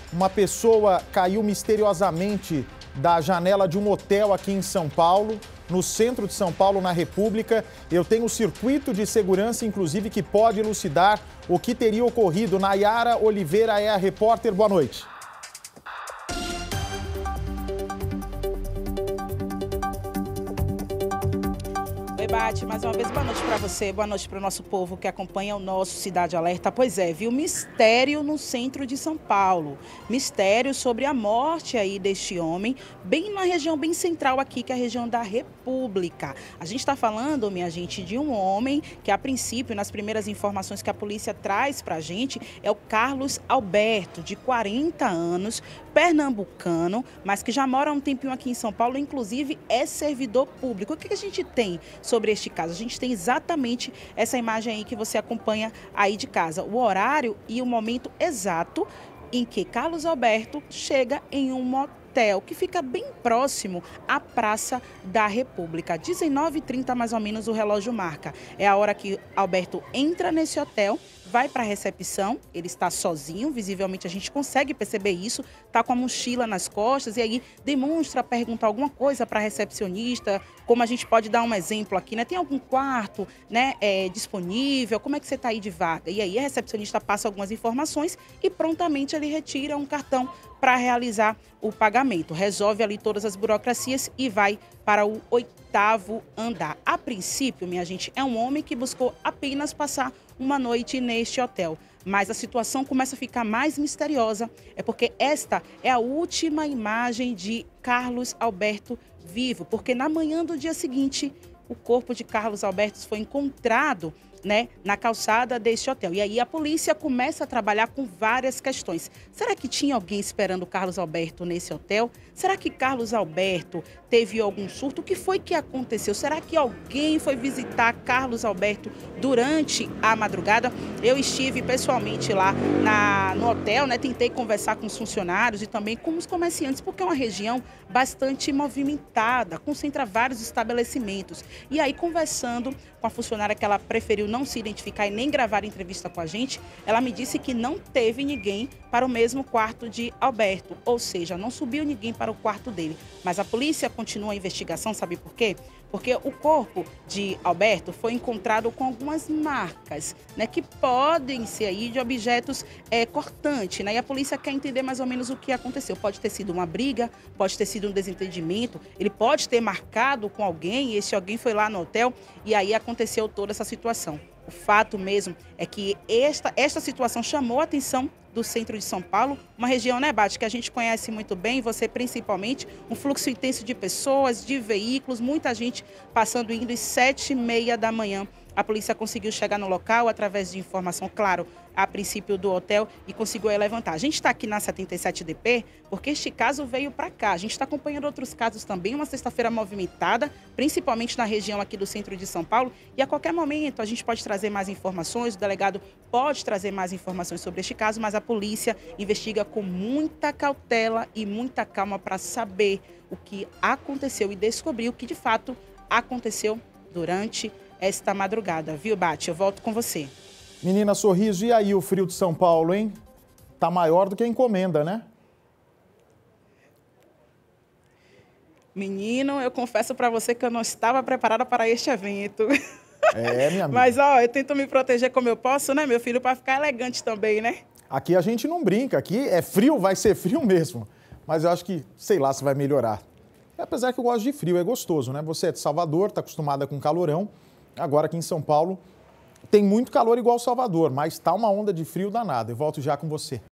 Uma pessoa caiu misteriosamente da janela de um hotel aqui em São Paulo, no centro de São Paulo, na República. Eu tenho o circuito de segurança, inclusive, que pode elucidar o que teria ocorrido. Nayara Oliveira é a repórter. Boa noite. Oi, Bate, mais uma vez boa noite para você, boa noite para o nosso povo que acompanha o nosso Cidade Alerta. Pois é, viu? Mistério no centro de São Paulo. Mistério sobre a morte aí deste homem, bem na região bem central aqui, que é a região da República. A gente está falando, minha gente, de um homem que a princípio, nas primeiras informações que a polícia traz para a gente, é o Carlos Alberto, de 40 anos, pernambucano, mas que já mora há um tempinho aqui em São Paulo, inclusive é servidor público. O que a gente tem sobre este caso? A gente tem exatamente essa imagem aí que você acompanha aí de casa, o horário e o momento exato em que Carlos Alberto chega em um motel que fica bem próximo à Praça da República. 19h30 mais ou menos o relógio marca. É a hora que Alberto entra nesse hotel, vai para a recepção, ele está sozinho, visivelmente a gente consegue perceber isso, está com a mochila nas costas e aí demonstra perguntar alguma coisa para a recepcionista, como a gente pode dar um exemplo aqui, né? Tem algum quarto, né, disponível? Como é que você está aí de vaga? E aí a recepcionista passa algumas informações e prontamente ele retira um cartão para realizar o pagamento. Resolve ali todas as burocracias e vai para o 8º andar. A princípio, minha gente, é um homem que buscou apenas passar uma noite neste hotel. Mas a situação começa a ficar mais misteriosa, é porque esta é a última imagem de Carlos Alberto vivo, porque na manhã do dia seguinte, o corpo de Carlos Alberto foi encontrado, né, na calçada deste hotel. E aí a polícia começa a trabalhar com várias questões. Será que tinha alguém esperando o Carlos Alberto nesse hotel? Será que Carlos Alberto teve algum surto? O que foi que aconteceu? Será que alguém foi visitar Carlos Alberto durante a madrugada? Eu estive pessoalmente lá no hotel, né? Tentei conversar com os funcionários e também com os comerciantes, porque é uma região bastante movimentada, concentra vários estabelecimentos. E aí, conversando com a funcionária, que ela preferiu não se identificar e nem gravar entrevista com a gente, ela me disse que não teve ninguém para o mesmo quarto de Alberto, ou seja, não subiu ninguém para o quarto dele. Mas a polícia continua a investigação, sabe por quê? Porque o corpo de Alberto foi encontrado com algumas marcas, né, que podem ser aí de objetos cortantes, né? E a polícia quer entender mais ou menos o que aconteceu. Pode ter sido uma briga, pode ter sido um desentendimento, ele pode ter marcado com alguém e esse alguém foi lá no hotel e aí aconteceu toda essa situação. O fato mesmo é que esta situação chamou a atenção do centro de São Paulo, uma região, né, Bate, que a gente conhece muito bem, você principalmente, um fluxo intenso de pessoas, de veículos, muita gente passando e indo às 7h30 da manhã. A polícia conseguiu chegar no local através de informação, claro, a princípio do hotel e conseguiu levantar. A gente está aqui na 77DP porque este caso veio para cá. A gente está acompanhando outros casos também, uma sexta-feira movimentada, principalmente na região aqui do centro de São Paulo. E a qualquer momento a gente pode trazer mais informações, o delegado pode trazer mais informações sobre este caso, mas a polícia investiga com muita cautela e muita calma para saber o que aconteceu e descobrir o que de fato aconteceu durante esta madrugada. Viu, Bate? Eu volto com você. Menina Sorriso, e aí o frio de São Paulo, hein? Tá maior do que a encomenda, né? Menino, eu confesso para você que eu não estava preparada para este evento. É, minha amiga. Mas, ó, eu tento me proteger como eu posso, né, meu filho, para ficar elegante também, né? Aqui a gente não brinca, aqui é frio, vai ser frio mesmo. Mas eu acho que, sei lá, se vai melhorar. Apesar que eu gosto de frio, é gostoso, né? Você é de Salvador, tá acostumada com calorão. Agora aqui em São Paulo tem muito calor igual Salvador, mas tá uma onda de frio danada. Eu volto já com você.